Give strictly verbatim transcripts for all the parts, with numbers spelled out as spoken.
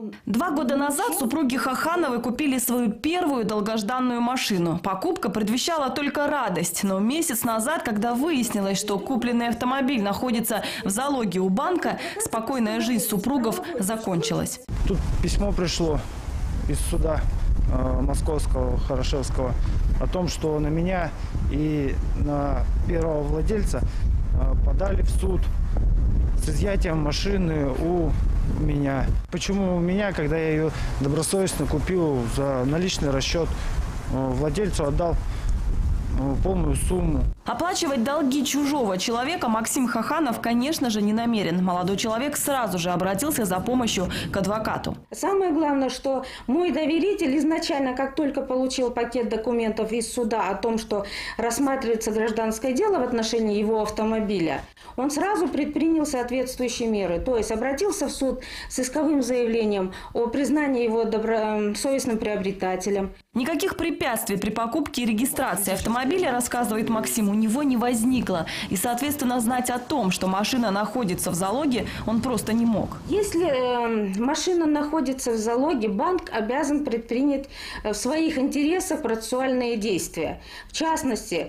Два года назад супруги Хахановы купили свою первую долгожданную машину. Покупка предвещала только радость. Но месяц назад, когда выяснилось, что купленный автомобиль находится в залоге у банка, спокойная жизнь супругов закончилась. Тут письмо пришло из суда э, московского, Хорошевского, о том, что на меня и на первого владельца э, подали в суд с изъятием машины у меня. Почему у меня, когда я ее добросовестно купил за наличный расчет, владельцу отдал полную сумму. Оплачивать долги чужого человека Максим Хаханов, конечно же, не намерен. Молодой человек сразу же обратился за помощью к адвокату. Самое главное, что мой доверитель изначально, как только получил пакет документов из суда о том, что рассматривается гражданское дело в отношении его автомобиля, он сразу предпринял соответствующие меры. То есть обратился в суд с исковым заявлением о признании его добросовестным приобретателем. Никаких препятствий при покупке и регистрации автомобиля, рассказывает Максим, у него не возникло. И, соответственно, знать о том, что машина находится в залоге, он просто не мог. Если э, машина находится в залоге, банк обязан предпринять в своих интересах процессуальные действия. В частности,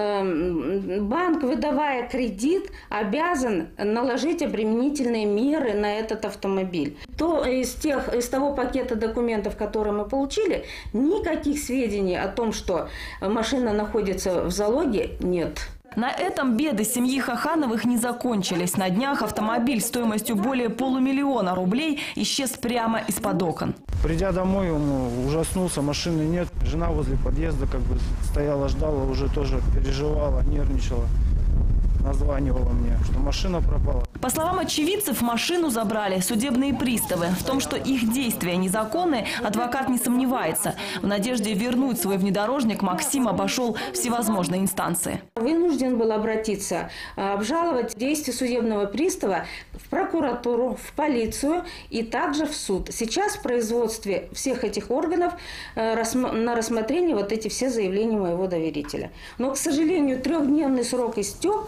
э, банк, выдавая кредит, обязан наложить обременительные меры на этот автомобиль. То из, тех, из того пакета документов, которые мы получили, никаких сведений о том, что машина находится в залоге, нет. На этом беды семьи Хахановых не закончились. На днях автомобиль стоимостью более полумиллиона рублей исчез прямо из-под окон. Придя домой, он ужаснулся, машины нет. Жена возле подъезда как бы стояла, ждала, уже тоже переживала, нервничала. Названивала мне, что машина пропала. По словам очевидцев, машину забрали судебные приставы. В том, что их действия незаконны, адвокат не сомневается. В надежде вернуть свой внедорожник Максим обошел всевозможные инстанции. Вынужден был обратиться, обжаловать действия судебного пристава в прокуратуру, в полицию и также в суд. Сейчас в производстве всех этих органов на рассмотрение вот эти все заявления моего доверителя. Но, к сожалению, трехдневный срок истек.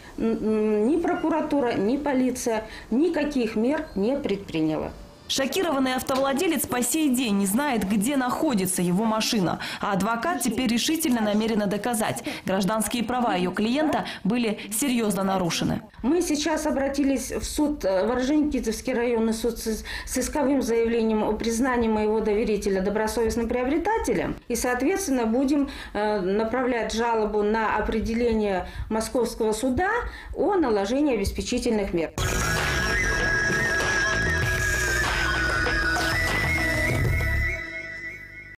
Ни прокуратура, ни полиция никаких мер не предприняла. Шокированный автовладелец по сей день не знает, где находится его машина. А адвокат теперь решительно намерена доказать, гражданские права ее клиента были серьезно нарушены. Мы сейчас обратились в суд, в Орджоникидзевский районный суд с, с исковым заявлением о признании моего доверителя добросовестным приобретателем. И, соответственно, будем э, направлять жалобу на определение Московского суда о наложении обеспечительных мер.